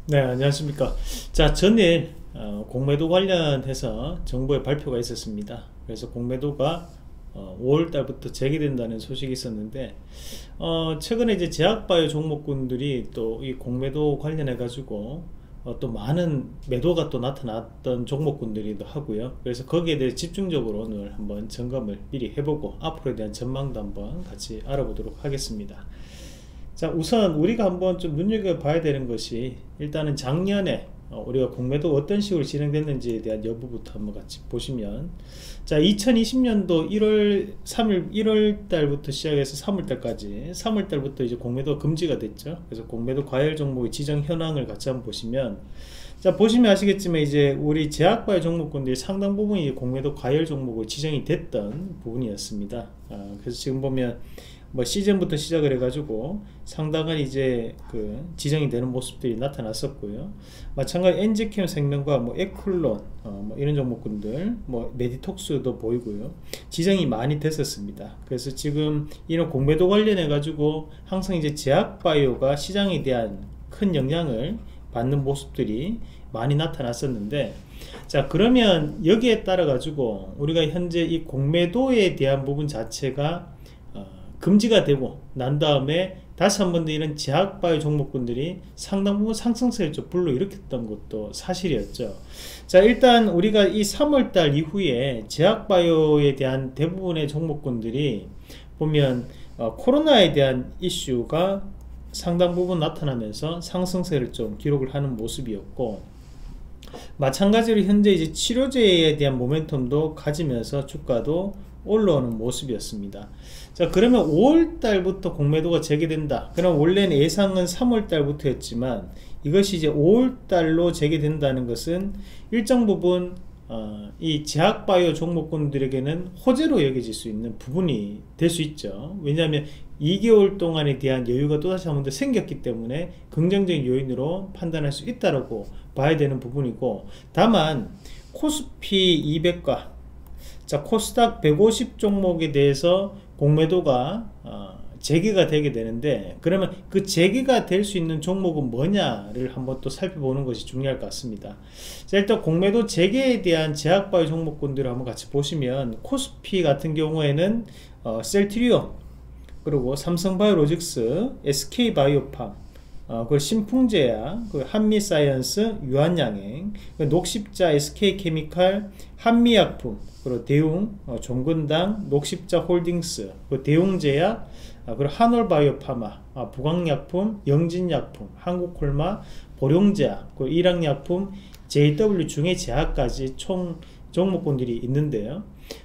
네, 안녕하십니까. 자, 전일 공매도 관련해서 정부의 발표가 있었습니다. 그래서 공매도가 5월 달부터 재개된다는 소식이 있었는데, 최근에 이제 제약바이오 종목군들이 또 이 공매도 관련해 가지고 또 많은 매도가 또 나타났던 종목군들이기도 하고요. 그래서 거기에 대해 집중적으로 오늘 한번 점검을 미리 해보고 앞으로에 대한 전망도 한번 같이 알아보도록 하겠습니다. 자, 우선 우리가 한번 좀 눈여겨봐야 되는 것이, 일단은 작년에 우리가 공매도 어떤 식으로 진행됐는지에 대한 여부부터 한번 같이 보시면, 자, 2020년도 1월 3일 1월 달부터 시작해서 3월 달까지, 3월 달부터 이제 공매도 금지가 됐죠. 그래서 공매도 과열 종목의 지정 현황을 같이 한번 보시면, 자, 보시면 아시겠지만 이제 우리 제약바이오 종목군들이 상당 부분이 공매도 과열 종목으로 지정이 됐던 부분이었습니다. 그래서 지금 보면 뭐 시즌부터 시작을 해가지고 상당한 이제 그 지정이 되는 모습들이 나타났었고요. 마찬가지 엔지캠 생명과 뭐 에쿨론 뭐 이런 종목군들, 뭐 메디톡스도 보이고요. 지정이 많이 됐었습니다. 그래서 지금 이런 공매도 관련해 가지고 항상 이제 제약바이오가 시장에 대한 큰 영향을 받는 모습들이 많이 나타났었는데, 자, 그러면 여기에 따라 가지고 우리가 현재 이 공매도에 대한 부분 자체가 금지가 되고 난 다음에 다시 한 번 더 이런 제약바이오 종목군들이 상당 부분 상승세를 좀 불러일으켰던 것도 사실이었죠. 자, 일단 우리가 이 3월달 이후에 제약바이오에 대한 대부분의 종목군들이 보면 코로나에 대한 이슈가 상당 부분 나타나면서 상승세를 좀 기록을 하는 모습이었고, 마찬가지로 현재 이제 치료제에 대한 모멘텀도 가지면서 주가도 올라오는 모습이었습니다. 자, 그러면 5월 달부터 공매도가 재개된다. 그럼 원래는 예상은 3월 달부터였지만 이것이 이제 5월 달로 재개된다는 것은 일정 부분 이 제약바이오 종목군들에게는 호재로 여겨질 수 있는 부분이 될 수 있죠. 왜냐하면 2개월 동안에 대한 여유가 또다시 한 번 더 생겼기 때문에 긍정적인 요인으로 판단할 수 있다고 봐야 되는 부분이고, 다만 코스피 200과 자, 코스닥 150 종목에 대해서 공매도가 재개가 되게 되는데, 그러면 그 재개가 될 수 있는 종목은 뭐냐를 한번 또 살펴보는 것이 중요할 것 같습니다. 자, 일단 공매도 재개에 대한 제약바이오 종목군들을 한번 같이 보시면, 코스피 같은 경우에는 셀트리온, 그리고 삼성바이오로직스, SK바이오팜, 그 신풍제약, 그 한미사이언스, 유한양행, 그 녹십자, SK케미칼, 한미약품, 그리고 대웅, 종근당, 녹십자 홀딩스, 그 대웅제약, 그리고 한올바이오파마, 부강약품, 영진약품, 한국콜마, 보령제약, 그 일양약품, JW 중해제약까지 총 종목군들이 있는데요.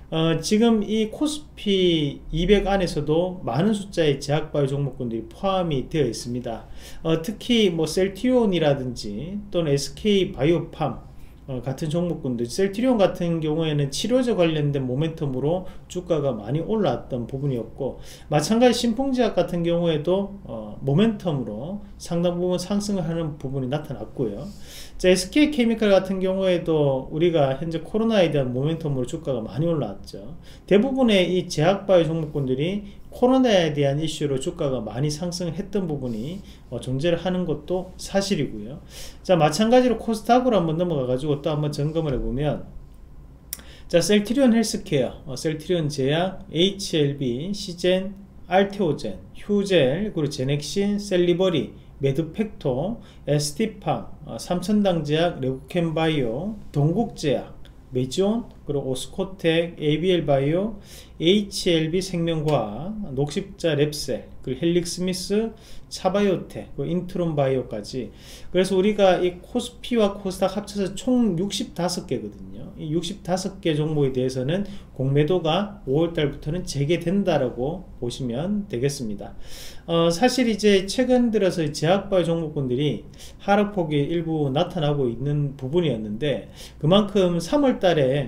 지금 이 코스피 200 안에서도 많은 숫자의 제약바이오 종목군들이 포함이 되어 있습니다. 특히 뭐 셀티온이라든지 또는 SK바이오팜 같은 종목군들, 셀트리온 같은 경우에는 치료제 관련된 모멘텀으로 주가가 많이 올라왔던 부분이었고, 마찬가지 신풍제약 같은 경우에도 모멘텀으로 상당 부분 상승을 하는 부분이 나타났고요. 자, SK케미칼 같은 경우에도 우리가 현재 코로나에 대한 모멘텀으로 주가가 많이 올라왔죠. 대부분의 이 제약바이오 종목군들이 코로나에 대한 이슈로 주가가 많이 상승을 했던 부분이 존재를 하는 것도 사실이고요. 자, 마찬가지로 코스닥으로 한번 넘어가 가지고 또 한번 점검을 해보면, 자, 셀트리온 헬스케어, 셀트리온 제약, HLB, 시젠, 알테오젠, 휴젤, 그리고 제넥신, 셀리버리, 메드팩토, ST팜, 삼천당제약, 레고캠바이오, 동국제약, 메지온, 그리고 오스코텍, ABL바이오, HLB 생명과학, 녹십자 랩셀, 그리고 헬릭스미스, 차바이오텍, 인트론바이오까지. 그래서 우리가 이 코스피와 코스닥 합쳐서 총 65개거든요. 이 65개 종목에 대해서는 공매도가 5월달부터는 재개된다라고 보시면 되겠습니다. 사실 이제 최근 들어서 제약바이오 종목군들이 하락폭이 일부 나타나고 있는 부분이었는데, 그만큼 3월달에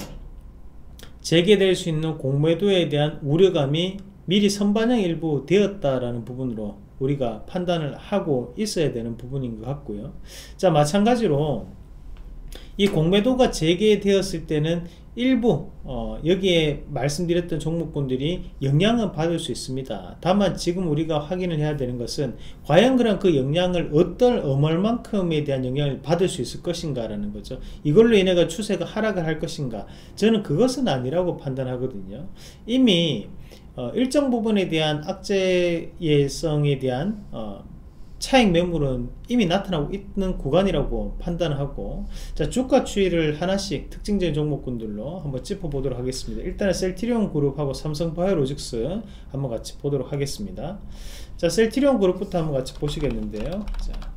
재개될 수 있는 공매도에 대한 우려감이 미리 선반영 일부 되었다라는 부분으로 우리가 판단을 하고 있어야 되는 부분인 것 같고요. 자, 마찬가지로 이 공매도가 재개되었을 때는 일부 여기에 말씀드렸던 종목군들이 영향은 받을 수 있습니다. 다만 지금 우리가 확인을 해야 되는 것은 과연 그런 그 영향을 얼마만큼에 대한 영향을 받을 수 있을 것인가 라는 거죠. 이걸로 인해가 추세가 하락을 할 것인가, 저는 그것은 아니라고 판단하거든요. 이미 일정 부분에 대한 악재성에 대한 차익 매물은 이미 나타나고 있는 구간이라고 판단하고, 자, 주가 추이를 하나씩 특징적인 종목군들로 한번 짚어보도록 하겠습니다. 일단은 셀트리온 그룹하고 삼성바이오로직스 한번 같이 보도록 하겠습니다. 자, 셀트리온 그룹부터 한번 같이 보시겠는데요. 자,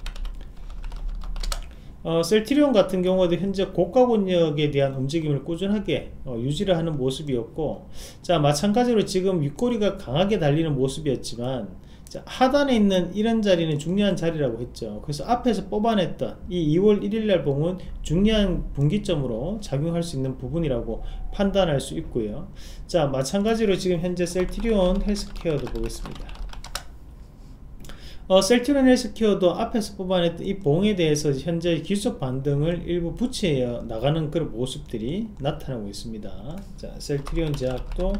셀트리온 같은 경우도 현재 고가 권역에 대한 움직임을 꾸준하게 유지를 하는 모습이었고, 자, 마찬가지로 지금 윗꼬리가 강하게 달리는 모습이었지만, 자, 하단에 있는 이런 자리는 중요한 자리라고 했죠. 그래서 앞에서 뽑아냈던 이 2월 1일날 봉은 중요한 분기점으로 작용할 수 있는 부분이라고 판단할 수 있고요. 자, 마찬가지로 지금 현재 셀트리온 헬스케어도 보겠습니다. 셀트리온 헬스케어도 앞에서 뽑아냈던 이 봉에 대해서 현재 기술적 반등을 일부 부채해 나가는 그런 모습들이 나타나고 있습니다. 자, 셀트리온 제약도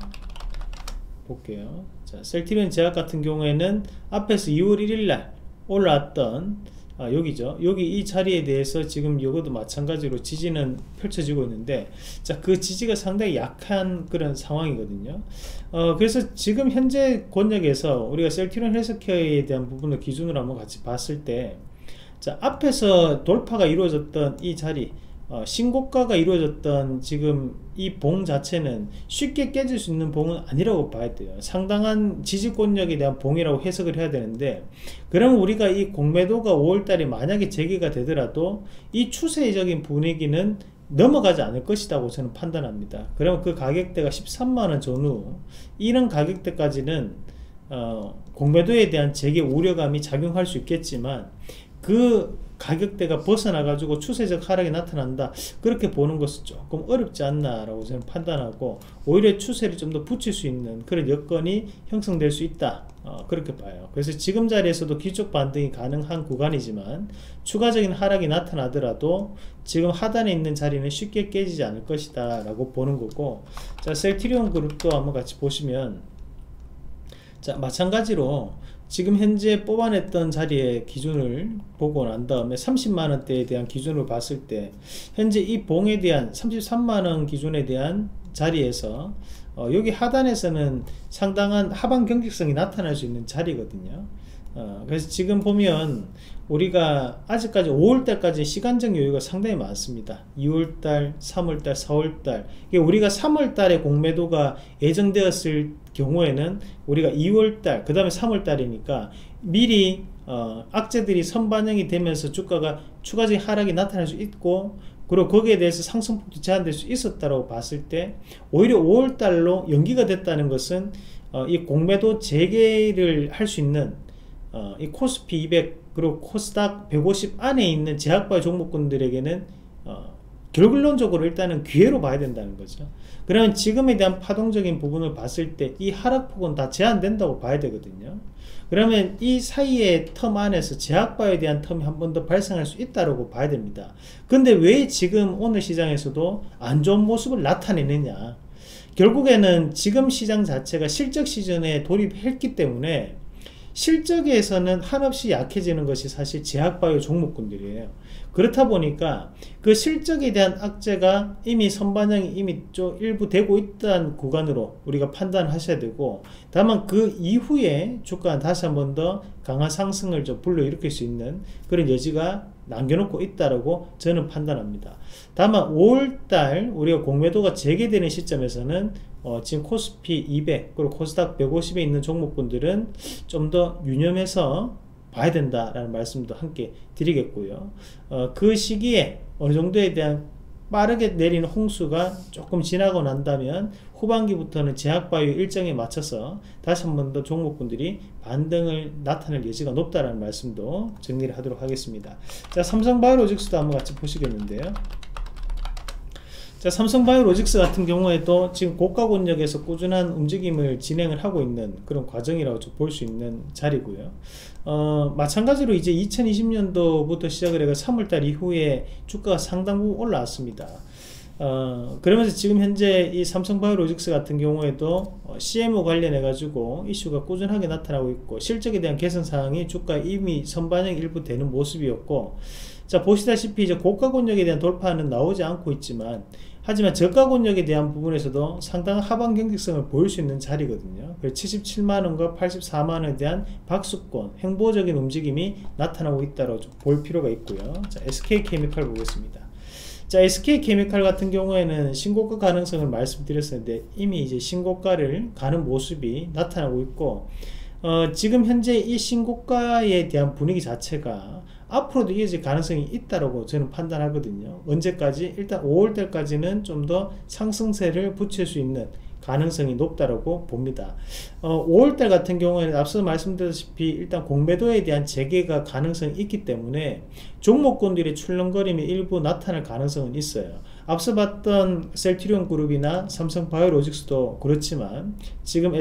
볼게요. 자, 셀트리온 제약 같은 경우에는 앞에서 2월 1일날 올라왔던 여기죠. 여기 이 자리에 대해서 지금 이것도 마찬가지로 지지는 펼쳐지고 있는데, 자, 그 지지가 상당히 약한 그런 상황이거든요. 그래서 지금 현재 권역에서 우리가 셀트리온 헬스케어에 대한 부분을 기준으로 한번 같이 봤을 때, 자, 앞에서 돌파가 이루어졌던 이 자리, 신고가가 이루어졌던 지금 이 봉 자체는 쉽게 깨질 수 있는 봉은 아니라고 봐야 돼요. 상당한 지지권력에 대한 봉이라고 해석을 해야 되는데, 그럼 우리가 이 공매도가 5월달에 만약에 재개가 되더라도 이 추세적인 분위기는 넘어가지 않을 것이라고 저는 판단합니다. 그러면 그 가격대가 13만원 전후 이런 가격대까지는 공매도에 대한 재개 우려감이 작용할 수 있겠지만, 그 가격대가 벗어나 가지고 추세적 하락이 나타난다, 그렇게 보는 것은 조금 어렵지 않나 라고 저는 판단하고, 오히려 추세를 좀 더 붙일 수 있는 그런 여건이 형성될 수 있다, 그렇게 봐요. 그래서 지금 자리에서도 기축 반등이 가능한 구간이지만 추가적인 하락이 나타나더라도 지금 하단에 있는 자리는 쉽게 깨지지 않을 것이다 라고 보는 거고, 자, 셀트리온 그룹도 한번 같이 보시면, 자, 마찬가지로 지금 현재 뽑아냈던 자리의 기준을 보고 난 다음에 30만원대에 대한 기준을 봤을 때, 현재 이 봉에 대한 33만원 기준에 대한 자리에서 여기 하단에서는 상당한 하방 경직성이 나타날 수 있는 자리거든요. 그래서 지금 보면 우리가 아직까지 5월달까지 시간적 여유가 상당히 많습니다. 2월달, 3월달, 4월달, 우리가 3월달에 공매도가 예정되었을 경우에는 우리가 2월달 그 다음에 3월달이니까 미리 악재들이 선반영이 되면서 주가가 추가적인 하락이 나타날 수 있고, 그리고 거기에 대해서 상승폭도 제한될 수 있었다고 봤을 때, 오히려 5월달로 연기가 됐다는 것은 이 공매도 재개를 할 수 있는 이 코스피 200 그리고 코스닥 150 안에 있는 제약바이오 종목군들에게는 결론적으로 일단은 기회로 봐야 된다는 거죠. 그러면 지금에 대한 파동적인 부분을 봤을 때 이 하락폭은 다 제한된다고 봐야 되거든요. 그러면 이 사이의 텀 안에서 제약바이오에 대한 텀이 한 번 더 발생할 수 있다고 봐야 됩니다. 근데 왜 지금 오늘 시장에서도 안 좋은 모습을 나타내느냐, 결국에는 지금 시장 자체가 실적 시즌에 돌입했기 때문에 실적에서는 한없이 약해지는 것이 사실 제약바이오 종목군들이에요. 그렇다 보니까 그 실적에 대한 악재가 이미 선반영이 이미 좀 일부 되고 있다는 구간으로 우리가 판단하셔야 되고, 다만 그 이후에 주가는 다시 한 번 더 강한 상승을 좀 불러일으킬 수 있는 그런 여지가 남겨놓고 있다라고 저는 판단합니다. 다만 5월달 우리가 공매도가 재개되는 시점에서는 지금 코스피 200 그리고 코스닥 150에 있는 종목군들은 좀 더 유념해서 봐야 된다라는 말씀도 함께 드리겠고요. 그 시기에 어느 정도에 대한 빠르게 내리는 홍수가 조금 지나고 난다면 후반기부터는 제약바이오 일정에 맞춰서 다시 한 번 더 종목군들이 반등을 나타낼 여지가 높다라는 말씀도 정리를 하도록 하겠습니다. 자, 삼성바이오로직스도 한번 같이 보시겠는데요. 자, 삼성바이오로직스 같은 경우에도 지금 고가 권역에서 꾸준한 움직임을 진행을 하고 있는 그런 과정이라고 볼 수 있는 자리고요. 마찬가지로 이제 2020년도부터 시작을 해서 3월달 이후에 주가가 상당 부분 올라왔습니다. 그러면서 지금 현재 이 삼성바이오로직스 같은 경우에도 CMO 관련해 가지고 이슈가 꾸준하게 나타나고 있고, 실적에 대한 개선 사항이 주가에 이미 선반영 일부 되는 모습이었고, 자, 보시다시피 이제 고가 권역에 대한 돌파는 나오지 않고 있지만, 하지만 저가 권역에 대한 부분에서도 상당한 하방 경직성을 보일 수 있는 자리거든요. 그래서 77만원과 84만원에 대한 박수권, 횡보적인 움직임이 나타나고 있다고 볼 필요가 있고요. 자, SK케미칼 보겠습니다. 자, SK케미칼 같은 경우에는 신고가 가능성을 말씀드렸었는데, 이미 이제 신고가를 가는 모습이 나타나고 있고, 지금 현재 이 신고가에 대한 분위기 자체가 앞으로도 이어질 가능성이 있다고 저는 판단하거든요. 언제까지? 일단 5월달까지는 좀 더 상승세를 붙일 수 있는 가능성이 높다고 봅니다. 5월달 같은 경우에는 앞서 말씀드렸다시피 일단 공매도에 대한 재개가 가능성이 있기 때문에 종목군들의 출렁거림이 일부 나타날 가능성은 있어요. 앞서 봤던 셀트리온 그룹이나 삼성바이오로직스도 그렇지만, 지금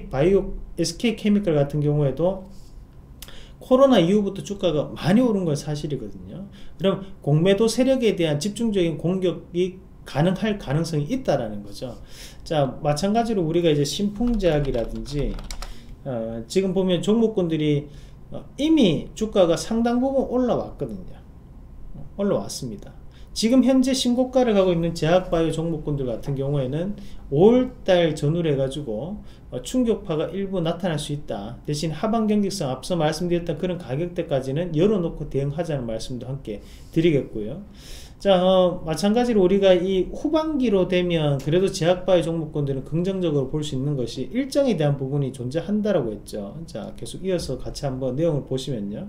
SK케미칼 같은 경우에도 코로나 이후부터 주가가 많이 오른 건 사실이거든요. 그럼 공매도 세력에 대한 집중적인 공격이 가능할 가능성이 있다라는 거죠. 자, 마찬가지로 우리가 이제 신풍제약이라든지 지금 보면 종목군들이 이미 주가가 상당 부분 올라왔거든요. 올라왔습니다. 지금 현재 신고가를 가고 있는 제약바이오 종목군들 같은 경우에는 5월달 전후로 해가지고 충격파가 일부 나타날 수 있다. 대신 하방 경직성, 앞서 말씀드렸던 그런 가격대까지는 열어놓고 대응하자는 말씀도 함께 드리겠고요. 자, 마찬가지로 우리가 이 후반기로 되면 그래도 제약바이오 종목군들은 긍정적으로 볼 수 있는 것이 일정에 대한 부분이 존재한다라고 했죠. 자, 계속 이어서 같이 한번 내용을 보시면요.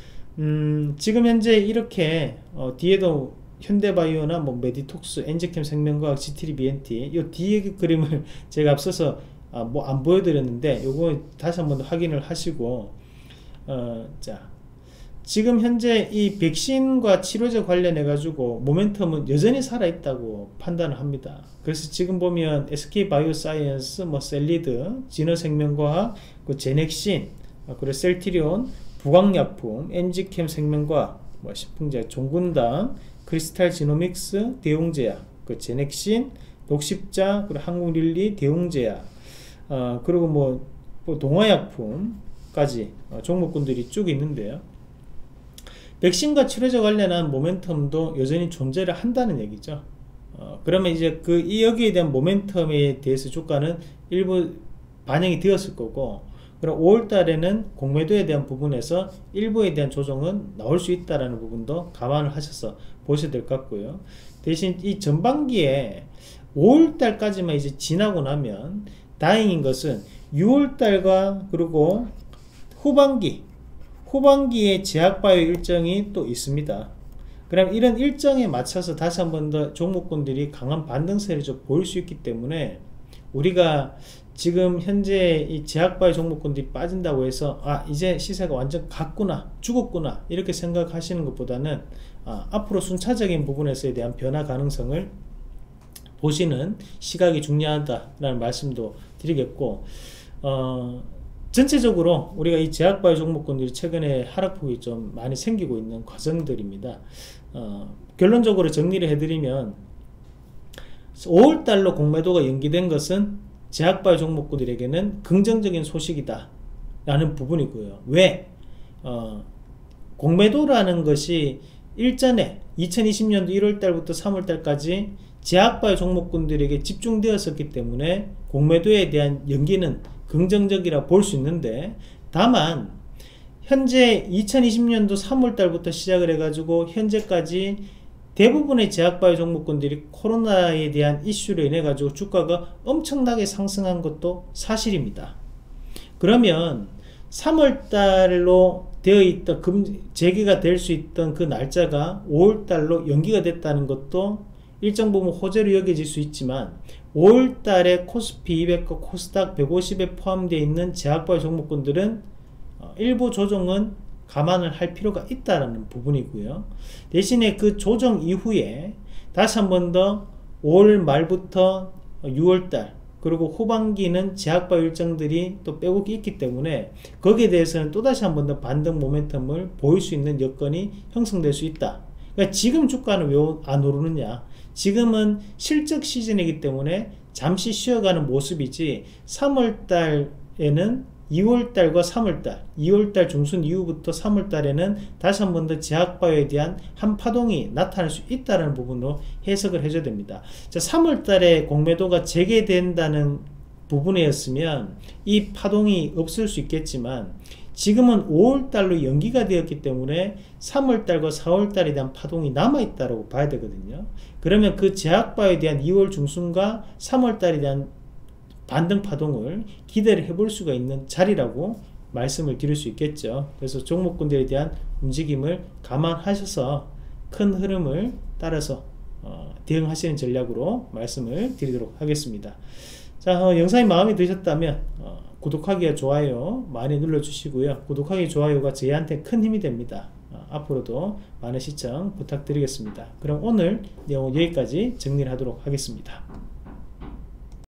지금 현재 이렇게 뒤에도 현대바이오나 뭐 메디톡스, 엔지캠 생명과학, GT리비엔티, 이 뒤에 그림을 제가 앞서서 뭐 안 보여드렸는데 요거 다시 한번 확인을 하시고, 자, 지금 현재 이 백신과 치료제 관련해 가지고 모멘텀은 여전히 살아있다고 판단을 합니다. 그래서 지금 보면 SK바이오사이언스, 뭐 셀리드, 진화생명과학, 그 제넥신, 그리고 셀트리온, 부광약품, 엔지캠 생명과학, 뭐 식품제약, 종군당, 크리스탈 지노믹스, 대웅제약, 그 제넥신, 녹십자, 그리고 한국릴리, 대웅제약, 그리고 뭐 동화약품까지 종목군들이 쭉 있는데요. 백신과 치료제 관련한 모멘텀도 여전히 존재를 한다는 얘기죠. 그러면 이제 여기에 대한 모멘텀에 대해서 주가는 일부 반영이 되었을 거고, 그럼 5월달에는 공매도에 대한 부분에서 일부에 대한 조정은 나올 수 있다라는 부분도 감안을 하셔서 보셔야 될 것 같고요. 대신 이 전반기에 5월달까지만 이제 지나고 나면 다행인 것은 6월달과 그리고 후반기에 제약바이오 일정이 또 있습니다. 그럼 이런 일정에 맞춰서 다시 한 번 더 종목군들이 강한 반등세를 좀 보일 수 있기 때문에, 우리가 지금 현재 이 제약바이오 종목군들이 빠진다고 해서 이제 시세가 완전 갔구나, 죽었구나 이렇게 생각하시는 것보다는 앞으로 순차적인 부분에서에 대한 변화 가능성을 보시는 시각이 중요하다라는 말씀도 드리겠고, 전체적으로 우리가 이 제약바이오 종목군들이 최근에 하락폭이 좀 많이 생기고 있는 과정들입니다. 결론적으로 정리를 해드리면 5월달로 공매도가 연기된 것은 제약바이오 종목군들에게는 긍정적인 소식이다 라는 부분이고요. 왜? 공매도라는 것이 일전에 2020년도 1월달부터 3월달까지 제약바이오 종목군들에게 집중되었었기 때문에 공매도에 대한 연기는 긍정적이라 볼 수 있는데, 다만 현재 2020년도 3월달부터 시작을 해가지고 현재까지 대부분의 제약바이오 종목군들이 코로나에 대한 이슈로 인해 가지고 주가가 엄청나게 상승한 것도 사실입니다. 그러면 3월달로 되어 있던 재개가 될 수 있던 그 날짜가 5월달로 연기가 됐다는 것도 일정 부분 호재로 여겨질 수 있지만, 5월달에 코스피 200과 코스닥 150에 포함되어 있는 제약바이오 종목군들은 일부 조정은 감안을 할 필요가 있다는 부분이고요. 대신에 그 조정 이후에 다시 한 번 더 5월 말부터 6월달 그리고 후반기는 제약바이오 일정들이 또 빼곡히 있기 때문에 거기에 대해서는 또다시 한 번 더 반등 모멘텀을 보일 수 있는 여건이 형성될 수 있다. 그러니까 지금 주가는 왜 안 오르느냐, 지금은 실적 시즌이기 때문에 잠시 쉬어가는 모습이지 3월달에는 2월달과 3월달, 2월달 중순 이후부터 3월달에는 다시 한 번 더 제약바이오에 대한 한 파동이 나타날 수 있다는 부분으로 해석을 해줘야 됩니다. 자, 3월달에 공매도가 재개된다는 부분이었으면 이 파동이 없을 수 있겠지만 지금은 5월달로 연기가 되었기 때문에 3월달과 4월달에 대한 파동이 남아있다고 봐야 되거든요. 그러면 그 제약바이오에 대한 2월 중순과 3월달에 대한 반등 파동을 기대를 해볼 수가 있는 자리라고 말씀을 드릴 수 있겠죠. 그래서 종목군들에 대한 움직임을 감안하셔서 큰 흐름을 따라서 대응하시는 전략으로 말씀을 드리도록 하겠습니다. 자, 영상이 마음에 드셨다면 구독하기와 좋아요 많이 눌러주시고요. 구독하기, 좋아요가 저희한테 큰 힘이 됩니다. 앞으로도 많은 시청 부탁드리겠습니다. 그럼 오늘 내용 여기까지 정리를 하도록 하겠습니다.